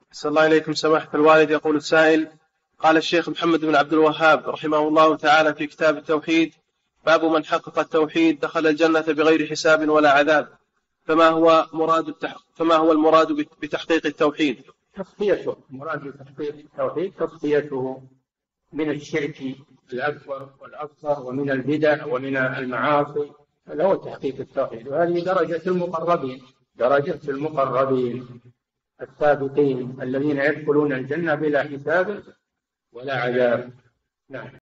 صلى الله عليكم سماحة الوالد. يقول السائل: قال الشيخ محمد بن عبد الوهاب رحمه الله تعالى في كتاب التوحيد: باب من حقق التوحيد دخل الجنة بغير حساب ولا عذاب. فما هو المراد بتحقيق التوحيد؟ تصفيته، مراد بتحقيق التوحيد تصفيته من الشرك الأكبر والأصغر ومن البدع ومن المعاصي. هذا هو تحقيق التوحيد، وهذه درجة المقربين السابقين الذين يدخلون الجنة بلا حساب ولا عذاب. نعم.